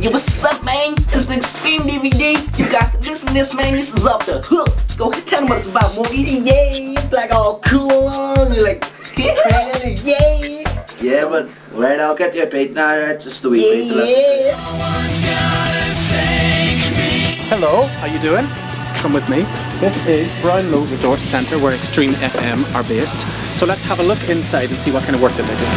Yo, what's up, man? It's the Xtreme DVD. You got to listen to this, man. This is off the hook. Go tell them what it's about, Mookie. Yeah, it's like all cool on, like, yeah. Yeah, but right, I'll get your beat now, right? Just the wee beat. Yeah. Hello, how you doing? Come with me. This is Brownlow Resort Centre where Xtreme FM are based. So let's have a look inside and see what kind of work that they do.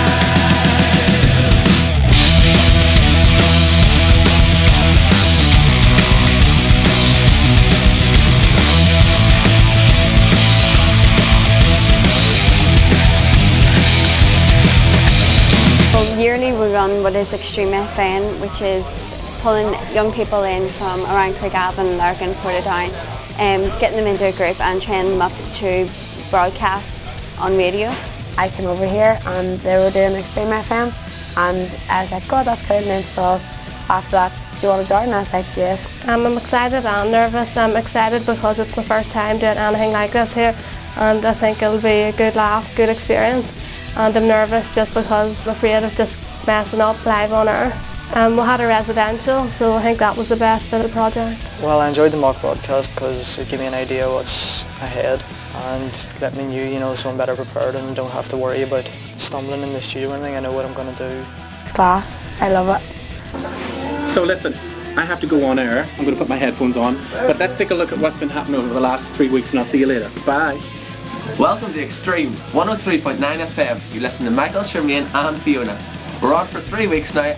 Yearly we run what is Xtreme FM, which is pulling young people in from around Craigavon, Lurgan, Portadown, getting them into a group and training them up to broadcast on radio. I came over here and they were doing Xtreme FM and I was like, God, that's cool. And then so after that, do you want to join? And I was like, yes. I'm excited and nervous. I'm excited because it's my first time doing anything like this here, and I think it'll be a good laugh, good experience. And I'm nervous just because I'm afraid of just messing up live on air. We had a residential, so I think that was the best bit of the project. Well, I enjoyed the mock broadcast because it gave me an idea what's ahead and let me know, so I'm better prepared and don't have to worry about stumbling in the studio or anything. I know what I'm going to do. It's class. I love it. So listen, I have to go on air. I'm going to put my headphones on. But let's take a look at what's been happening over the last 3 weeks and I'll see you later. Bye. Welcome to Xtreme 103.9 FM. You listen to Michael, Charmaine and Fiona. We're on for 3 weeks now.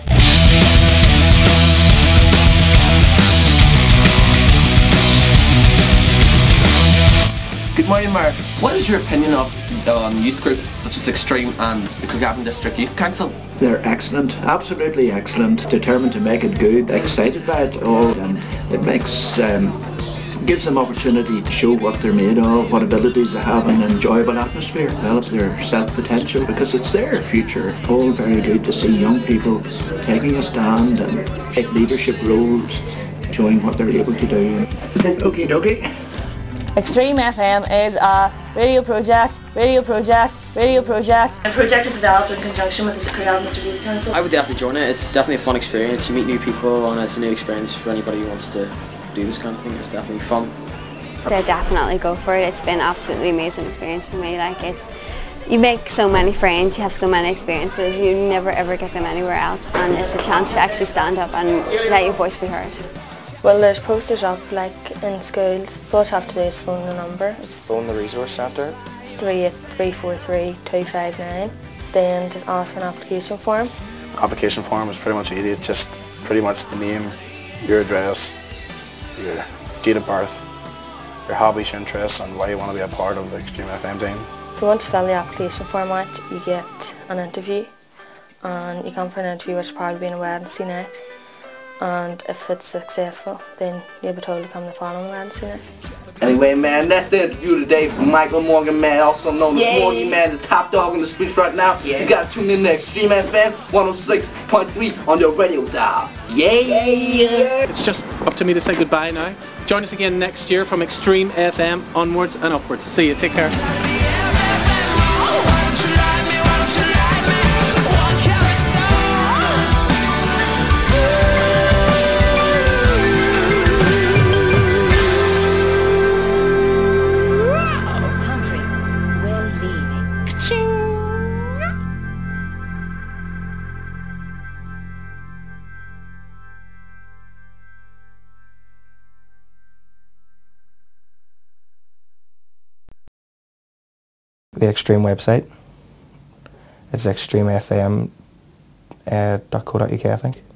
Good morning, Mark. What is your opinion of youth groups such as Xtreme and the Craigavon District Youth Council? They're excellent, absolutely excellent, determined to make it good, excited by it all, and it gives them opportunity to show what they're made of, what abilities they have, an enjoyable atmosphere, develop their self-potential, because it's their future. All very good to see young people taking a stand and take leadership roles, showing what they're able to do. Okie dokie. Xtreme FM is a radio project. The project is developed in conjunction with the Craigavon District Youth Council. I would definitely join it. It's definitely a fun experience. You meet new people and it's a new experience for anybody who wants to do this kind of thing. It's definitely fun. They definitely go for it. It's been an absolutely amazing experience for me. Like, you make so many friends, you have so many experiences, you never ever get them anywhere else, and it's a chance to actually stand up and let your voice be heard. Well, there's posters up like in schools, so all you have to do is phone the number. Phone the resource centre. It's 38343 then just ask for an application form. Application form is pretty much easy. It's just pretty much the name, your address, your date of birth, your hobbies, your interests, and why you want to be a part of the Xtreme FM team. So once you fill the application form out, you get an interview, and you come for an interview which will probably be on a Wednesday night, and if it's successful then you'll be told to come the following Wednesday night. Anyway, man, that's the interview today from Michael Morgan, man, also known as Morgan, man, the top dog in the streets right now. You gotta tune in to Xtreme FM 106.3 on your radio dial. It's just up to me to say goodbye now. Join us again next year from Xtreme FM onwards and upwards. See you, take care. The Xtreme website. It's xtremefm.co.uk, I think.